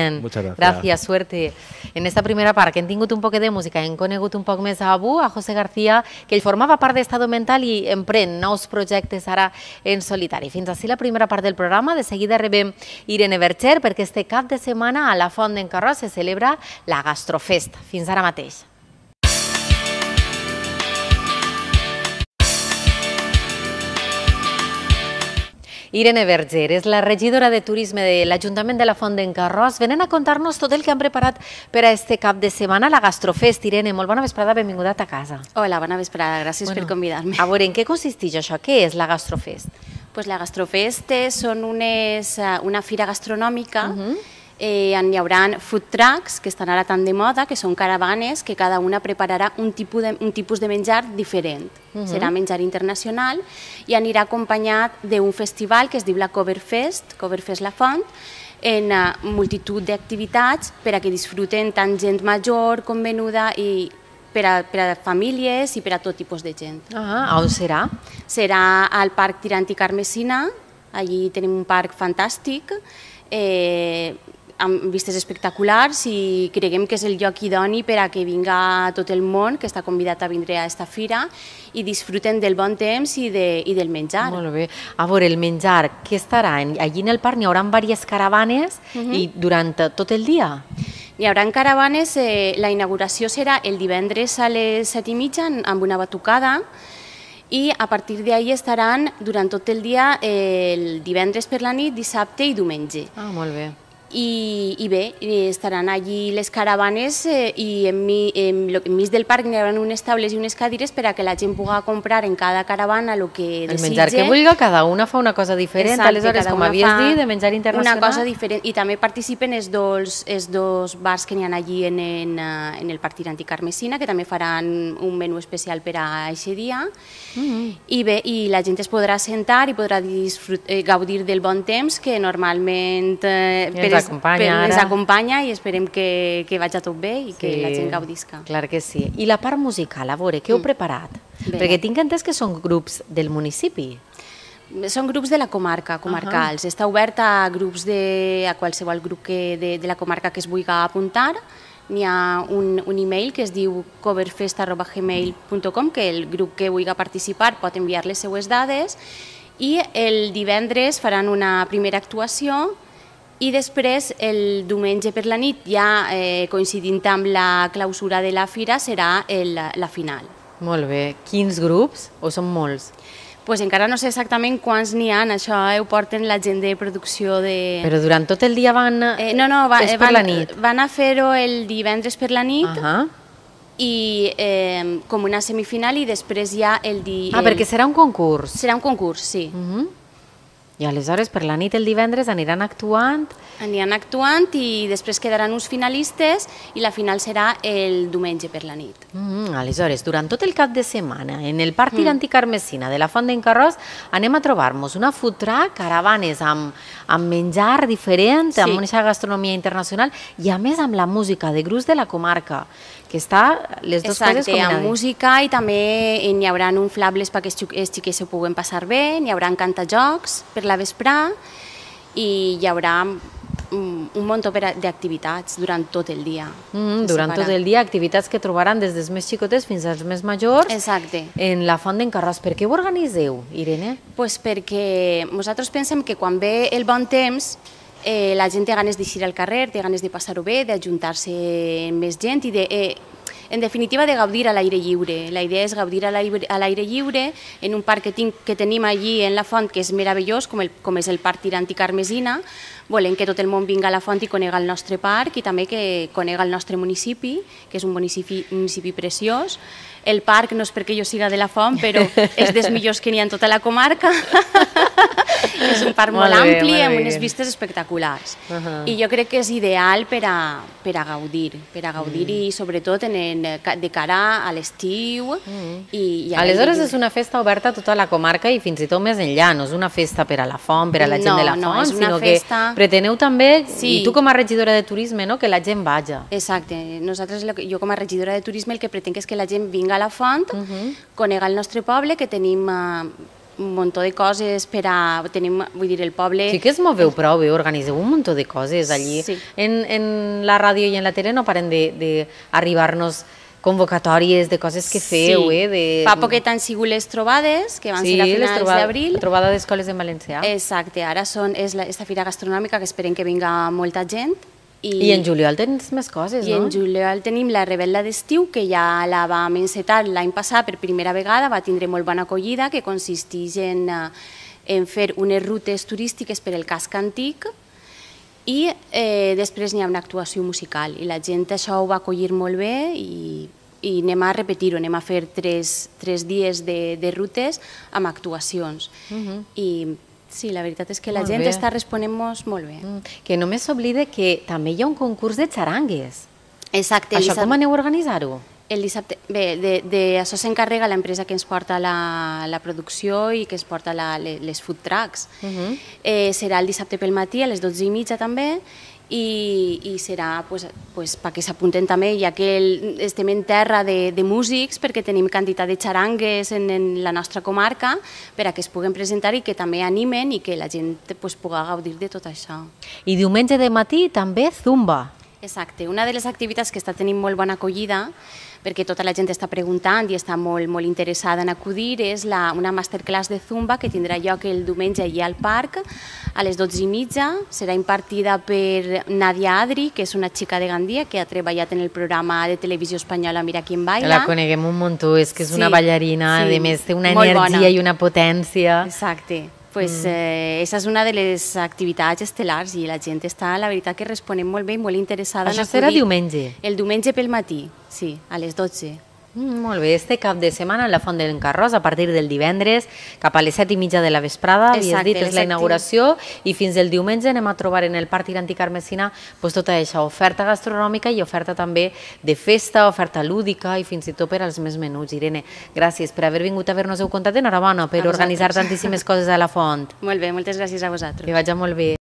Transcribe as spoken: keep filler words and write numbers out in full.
Muchas gracias. Gràcies, suerte. En esta primera part que hem tingut un poc de música, hem conegut un poc més a Abu, a José García, que ell formava part d'Estado Mental i emprèn nous projectes ara en solitari. Fins així la primera part del programa. De seguida rebem Irene Verger perquè este cap de setmana a la Font d'en Carròs se celebra la Gastrofest. Fins ara mateix. Irene Verger és la regidora de Turisme de l'Ajuntament de la Font d'en Carròs. Venen a contar-nos tot el que han preparat per a este cap de setmana, la Gastrofest. Irene, molt bona vesprada, benvinguda a ta casa. Hola, bona vesprada, gràcies Bueno, per convidar-me. A veure, en què consisteix això? Què és la Gastrofest? Pues la Gastrofest són unes, eh, una fira gastronòmica. Mhm. Eh, hi haurà food trucks, que estan ara tan de moda, que són caravanes, que cada una prepararà un tipus de, un tipus de menjar diferent. Mhm. Serà menjar internacional i anirà acompanyat d'un festival que es diu la Coverfest, Coverfest La Font, en uh, multitud d'activitats per a que disfruten tant gent major com menuda i per a, per a famílies i per a tot tipus de gent. Ah, on serà? Serà al Parc Tirant i Carmesina, allí tenim un parc fantàstic, eh, amb vistes espectaculars i creguem que és el lloc idoni per a que vinga tot el món, que està convidat a vindre a esta fira i disfruten del bon temps i, de, i del menjar. Molt bé. A veure, el menjar, què estarà? Allí en el parc n'hi haurà diverses caravanes Mhm. i durant tot el dia? Hi haurà caravanes, eh, la inauguració serà el divendres a les set i mitja amb una batucada i a partir d'ahir estaran durant tot el dia, eh, el divendres per la nit, dissabte i diumenge. Ah, molt bé. I, i bé, estaran allí les caravanes eh, i enmig en, enmig del parc hi haurà unes taules i unes cadires per a que la gent pugui comprar en cada caravana el que El desitge. menjar que vulgui, cada una fa una cosa diferent. Exacte, Aleshores, cada com una havies fa dit, de menjar internacional. Una cosa diferent. I també participen els dos, els dos bars que n'hi ha allí en, en, eh, en el Parc Tirant i Carmesina, que també faran un menú especial per a aquest dia. Mm. I bé, i la gent es podrà sentar i podrà disfrut, eh, gaudir del bon temps que normalment eh, ens es- acompanya ens ara. acompanya i esperem que, que vagi tot bé i que Sí, la gent gaudisca. Clar que sí. I la part musical, a veure, què heu preparat? Bé. Perquè tinc entès que són grups del municipi. Són grups de la comarca, comarcals. Està obert a grups de, a qualsevol grup que, de, de la comarca que es vulgui apuntar. N'hi ha un, un e-mail que es diu coverfest arroba gmail punt com, que el grup que vulgui participar pot enviar les seues dades i el divendres faran una primera actuació i després el diumenge per la nit, ja eh, coincidint amb la clausura de la fira, serà el, la final. Molt bé. Quins grups? O són molts? Pues encara no sé exactament quants n'hi ha, això eh, ho porten la gent de producció de... Però durant tot el dia van... Eh, no, no, va, és eh, per van, la nit. van a fer-ho el divendres per la nit Ahà. i eh, com una semifinal i després ja el... Di, Ah, el... perquè serà un concurs. Serà un concurs, sí. Mhm. I aleshores per la nit el divendres aniran actuant. Aniran actuant i després quedaran uns finalistes i la final serà el diumenge per la nit. Mm, aleshores, durant tot el cap de setmana, en el Parc Tirant i Carmesina de la Font d'en Carròs, anem a trobar-nos una food truck, caravanes amb, amb menjar diferent, Sí. amb una gastronomia internacional i a més amb la música de grups de la comarca, que està les dues coses Exacte, amb combinades. música i també n'hi haurà inflables perquè els xic- els xiquets se puguen passar bé, n'hi haurà cantajocs per la vesprà i hi haurà un, un munt d'activitats durant tot el dia. Mm, Se durant separa. tot el dia, activitats que trobaran des dels més xicotes fins als més majors Exacte. en la Font d'en Carròs. Per què ho organiseu, Irene? Pues perquè nosaltres pensem que quan ve el bon temps eh, la gent té ganes d'eixir al carrer, té ganes de passar-ho bé, d'ajuntar-se amb més gent i de, eh, en definitiva de gaudir a l'aire lliure. La idea és gaudir a l'aire a l'aire lliure en un parc que, tinc, que tenim allí en la font que és meravellós, com, el, com és el Parc Tirant i Carmesina. Volem que tot el món vinga a la font i conega el nostre parc i també que conega el nostre municipi, que és un municipi, municipi preciós. El parc no és perquè jo siga de la font, però és dels millors que n'hi ha en tota la comarca. És un parc molt, Molt bé, ampli, molt amb bé. unes vistes espectaculars. Uh -huh. I jo crec que és ideal per a, per a gaudir, per a gaudir mm. i sobretot en, en, de cara a l'estiu. Mm. I, i a Aleshores l'aire és una festa oberta a tota la comarca i fins i tot més enllà, no és una festa per a la font, per a la gent No, de la no, font, és una sinó festa- que preteneu també, Sí. i tu com a regidora de turisme, no? que la gent vaja. Exacte. Nosaltres, lo que- jo com a regidora de turisme, el que pretenc és que la gent vinga a la font, Uh -huh. conega el nostre poble, que tenim eh, un munt de coses per a... Tenim, vull dir, el poble... Sí que es moveu prou bé, organiseu un munt de coses allí. Sí. En, en la ràdio i en la tele no paren d'arribar-nos convocatòries de coses que feu, sí. eh? De... Fa poquet han sigut les trobades, que van sí, ser a finals troba... d'abril. la trobada d'escoles en valencià. Exacte, ara són, és la, esta fira gastronòmica que esperem que vinga molta gent. I, I en juliol tens més coses, I no? I en juliol tenim la Rebel·la d'estiu, que ja la vam encetar l'any passat per primera vegada, va tindre molt bona acollida, que consisteix en, en fer unes rutes turístiques per el casc antic i eh, després n'hi ha una actuació musical. I la gent això ho va acollir molt bé i, i anem a repetir-ho, anem a fer tres, tres dies de, de rutes amb actuacions. Uh-huh. I sí, la veritat és que la molt gent bé. està responent-nos molt bé. Mm. Que només s'oblida que també hi ha un concurs de xarangues. Exacte. Això com aneu a organitzar-ho? El dissabte, bé, de, de això s'encarrega l'empresa que ens porta la, la producció i que ens porta la, les food trucks. Uh-huh. eh, serà el dissabte pel matí a les dotze i mitja també i, i serà pues, pues, perquè s'apunten també, ja que el, estem en terra de, de músics, perquè tenim quantitat de xarangues en, en la nostra comarca per a que es puguen presentar i que també animen i que la gent pues, pugui gaudir de tot això. I diumenge de matí també zumba. Exacte, una de les activitats que està tenint molt bona acollida, perquè tota la gent està preguntant i està molt, molt interessada en acudir, és la, una masterclass de zumba que tindrà lloc el diumenge allà al parc a les dotze i mitja. Serà impartida per Nadia Adri, que és una xica de Gandia que ha treballat en el programa de televisió espanyola Mira quién baila. La coneguem un muntó, és que és sí, una ballarina, sí, a més té una molt energia bona. I una potència. Exacte. Pues, eh, esa és una de les activitats estel·lars i la gent està, la veritat, que responem molt bé i molt interessada Això en acudir. serà diumenge? El diumenge pel matí, sí, a les dotze. Mm, molt bé, este cap de setmana a la Font d'en Carròs, a partir del divendres, cap a les set i mitja de la vesprada, havies exacte, dit, és la exacte. inauguració, i fins el diumenge anem a trobar en el Parc Tirantí Carmesina pues, tota això, oferta gastronòmica i oferta també de festa, oferta lúdica i fins i tot per als més menuts. Irene, gràcies per haver vingut a haver-nos-ho contat, enhorabona per organitzar tantíssimes coses a la Font. Molt bé, moltes gràcies a vosaltres. Que vagi molt bé.